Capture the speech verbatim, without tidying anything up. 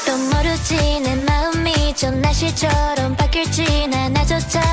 또 모르지 내 마음이 저 날씨처럼 바뀔지 난 나조차